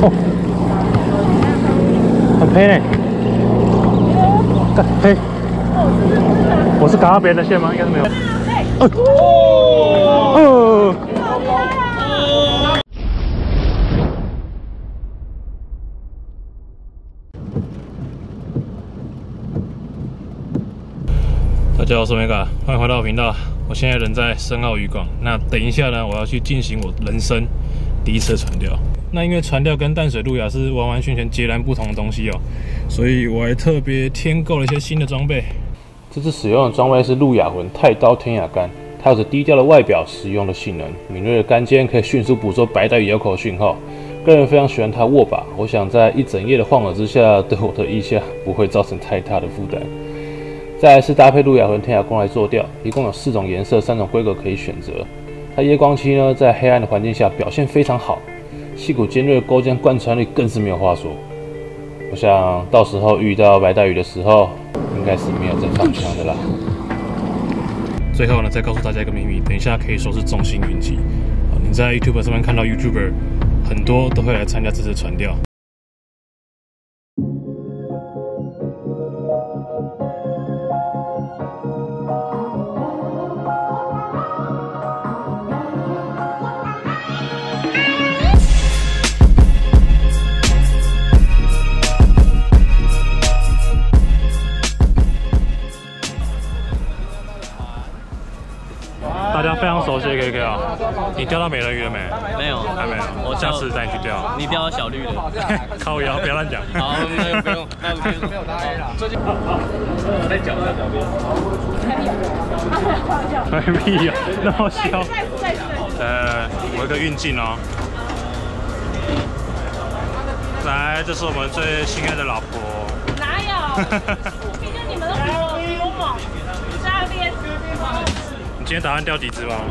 哦，很黑呢。干黑。我是赶到别人的线吗？应该是没有。大家好，我是 Mega， 欢迎回到我频道。我现在人在深澳渔港。那等一下呢，我要去进行我人生第一次船钓。那因为船钓跟淡水路亚是完完全全截然不同的东西哦，所以我还特别添购了一些新的装备。这次使用的装备是路亚魂钛刀天涯竿，它有着低调的外表、实用的性能，敏锐的竿尖可以迅速捕捉白带鱼咬口讯号。个人非常喜欢它的握把，我想在一整夜的晃耳之下，对我的腋下不会造成太大的负担。再来是搭配路亚魂天涯光来做钓，一共有4种颜色、3种规格可以选择。它夜光漆呢，在黑暗的环境下表现非常好，细骨尖锐的钩尖贯穿力更是没有话说。我想到时候遇到白带鱼的时候，应该是没有在放枪的啦。最后呢，再告诉大家一个秘密，等一下可以说是众星云集。你在 YouTube 上面看到 YouTuber 很多都会来参加这次船钓。大家非常熟悉的 KK 啊，你钓到美人鱼了没？ 没有， 还没有。我下次带你去钓。 你钓到小绿的。 靠腰，不要乱讲。 好，那不用，那不用，没有答案了。最近我在脚边。 没屁呀，那么小。我有个运镜哦。来，这是我们最心爱的老婆。 哪有？毕竟你们都比我猛，在那边。 你今天打算钓几只吗？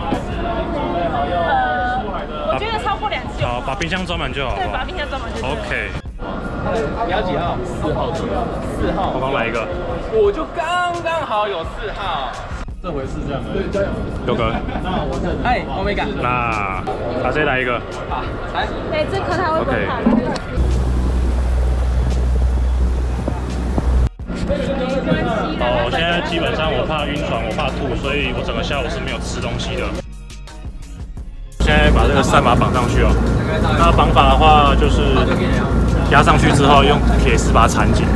我觉得超过2只。 好，把冰箱装满就好。 对，把冰箱装满就好。 OK。 你要几号？4号左右。4号。 我刚来一个。 我就刚刚好有4号。这回是这样的。对，加油。 六哥。 那我这。哎，我没敢。 那他谁来一个？ 啊，来。 哎，这颗他会不会怕？ 我现在基本上我怕晕船，我怕吐，所以我整个下午是没有吃东西的。现在把这个3把绑上去哦。那绑法的话，就是压上去之后用铁丝把它缠紧，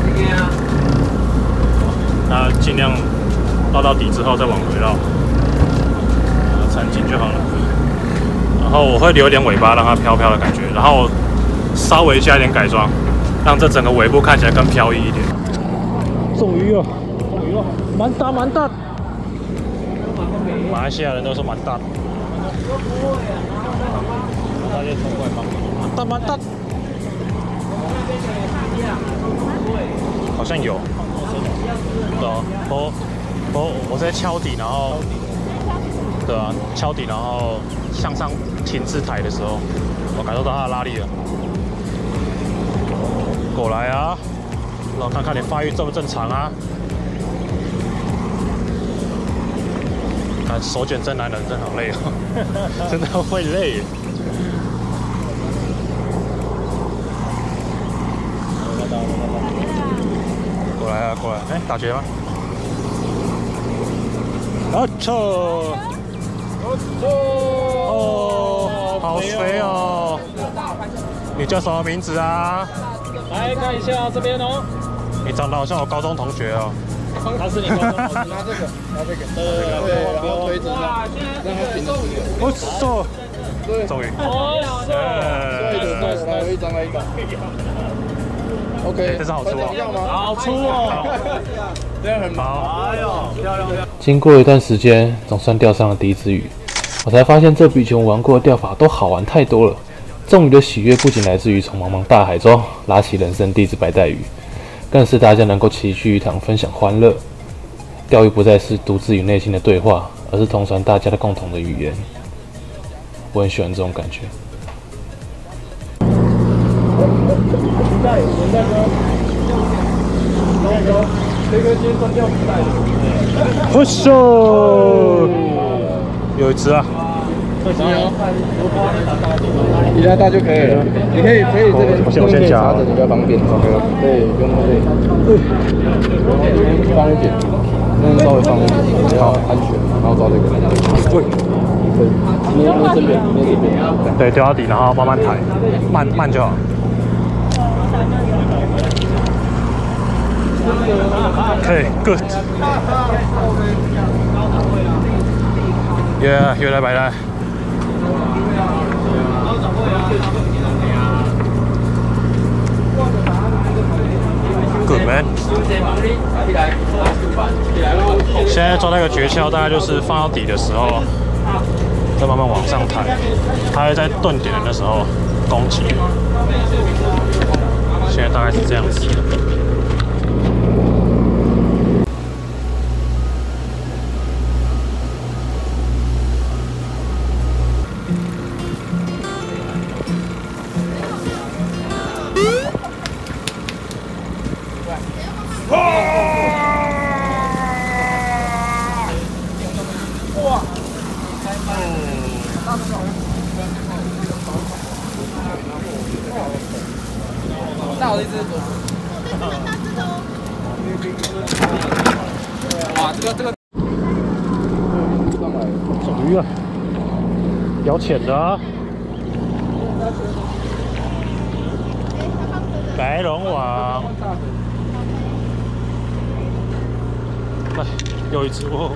那尽量绕到底之后再往回绕，缠紧就好了。然后我会留一点尾巴，让它飘飘的感觉，然后稍微加一点改装，让这整个尾部看起来更飘逸一点。中鱼了，中鱼了，蛮大蛮大。马来西亚人都说蛮大的。大家冲过来帮忙。蛮大蛮大。好像有。我在敲底，然后，对啊，敲底，然后向上停至台的时候，我感受到它的拉力了。过来啊！让我看看你发育正不正常啊！看手卷真男人真好累哦，真的会累。过来啊，过来！哎，打劫吗？啊臭！哦，好肥哦！你叫什么名字啊？ 来看一下这边哦。 你长得好像我高中同学哦。 他是你高中同学。拿这个，拿这个。对，然后推直上，让他平直。 我操！对，终于。 对，来一张来一张。OK， 这是好粗哦。 好粗哦。这样很好。哎呦，漂亮漂亮。 经过一段时间，总算钓上了第一只鱼，我才发现这比以前我玩过的钓法都好玩太多了。中鱼的喜悦不仅来自于从茫茫大海中拉起人生第一只白带鱼，更是大家能够齐聚一堂分享欢乐。钓鱼不再是独自与内心的对话，而是同传大家的共同的语言。我很喜欢这种感觉。 不秀，有一只啊。 客气哦。比较大就可以了，你可以这边我先夹着，你比较方便。OK， 对，不用那么累。放一点，那稍微放一点，比较安全。然后抓这个。对，捏这边，捏这边。 对，丢到底，然后慢慢抬，慢就好。Okay, good. Yeah, 又来摆烂。Good man。现在抓那个诀窍，大概就是放到底的时候，再慢慢往上抬，它会在顿点的那时候攻击。现在大概是这样子。 大的一只，哇，这个， 种鱼啊，咬浅的啊，白龙王，来，又一只哦，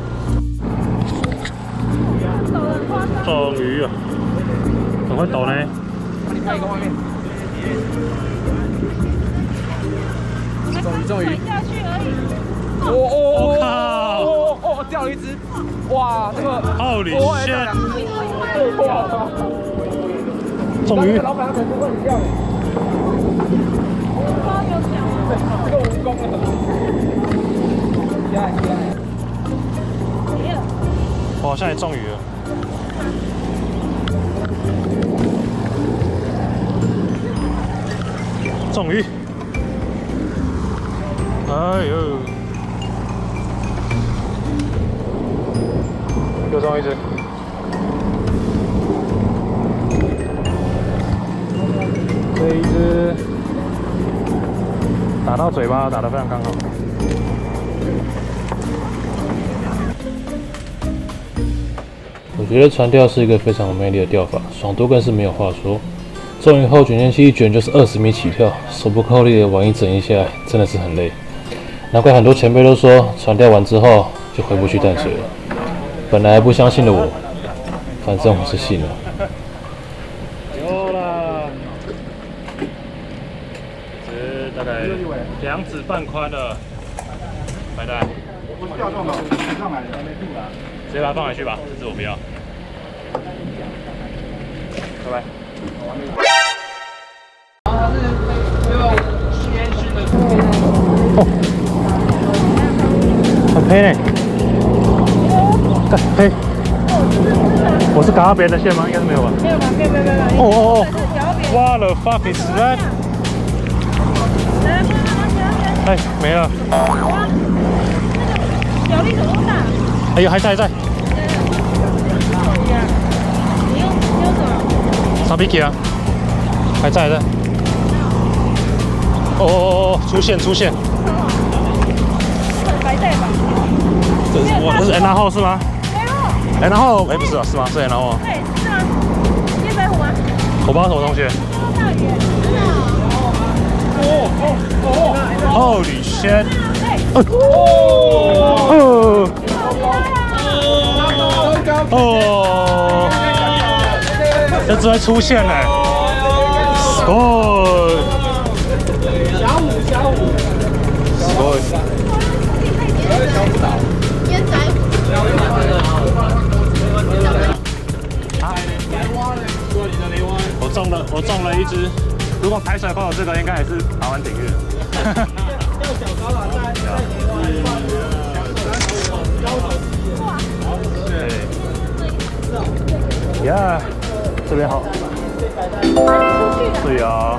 种鱼啊，很会抖呢。 你拍一个画面。终于下去而已。 哦，掉了一只，哇，这个 Holy shit！ 终于，老板他可不会掉。这个蜈蚣了， 我好像也中鱼了。中鱼！哎呦，又中一只。这一只打到嘴巴，打得非常刚好。 我觉得船钓是一个非常有魅力的钓法，爽度更是没有话说。中鱼后卷线器一卷就是20米起跳，手不扣力的玩一整一下来，真的是很累。难怪很多前辈都说，船钓完之后就回不去淡水了。本来不相信的我，反正我是信了。 有啦，这大概2指半宽的白带。 我钓中了，上来的，没吐啦。 直接把它放回去吧，这只我不要。拜拜。哦，很黑呢。黑。我是赶到别人的线吗？应该是没有吧。 没有吧？没有。 哦。What the fuck is that？ 哎，没了。 脚力怎么那么大？ 哎呦，还在。 你用什么？ 啥比基啊？还在。哦，出现。 白带吧？ 这是 N 号是吗？ 没有。 N 号不是啊，是吗？是 N 号吗？ 对，是吗？叶白虎啊？ 我不知道什么东西。 大鱼，真的。 Holy shit！ 这只会出现嘞。哦。小五。我中了一只，如果排水会有这个，应该也是台湾鼎玉。对，呀，这边好。对啊。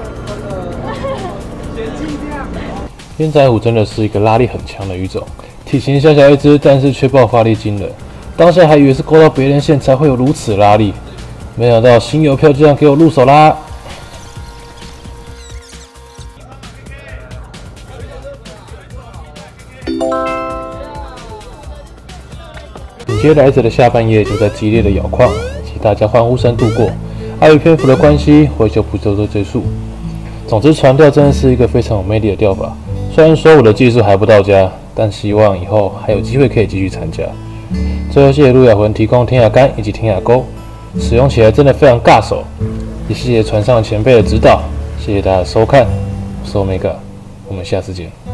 边仔虎真的是一个拉力很强的鱼种，体型小小一只，但是却爆发力惊人。 当下还以为是勾到别人线才会有如此拉力，没想到新邮票就这样给我入手啦！紧接来者的下半夜就在激烈的咬矿以及大家欢呼声度过，碍于篇幅的关系，我就不多做赘述。总之，船钓真的是一个非常有魅力的钓法。虽然说我的技术还不到家，但希望以后还有机会可以继续参加。最后，谢谢路亚魂提供天涯竿以及天涯钩，使用起来真的非常尬手。也谢谢船上前辈的指导，谢谢大家的收看，我是 Omega，我们下次见。